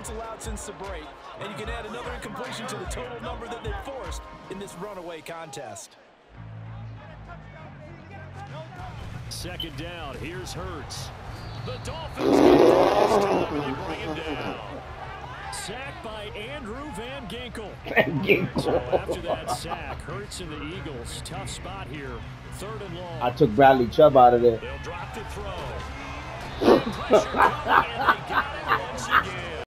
points allowed since the break, and you can add another incompletion to the total number that they forced in this runaway contest. Second down, here's Hurts. The Dolphins get to stop and they bring him down. Sacked by Andrew Van Ginkel. So after that sack, Hurts and the Eagles, tough spot here. 3rd and long. I took Bradley Chubb out of there. They'll drop to throw. Pressure coming, and they got it once again.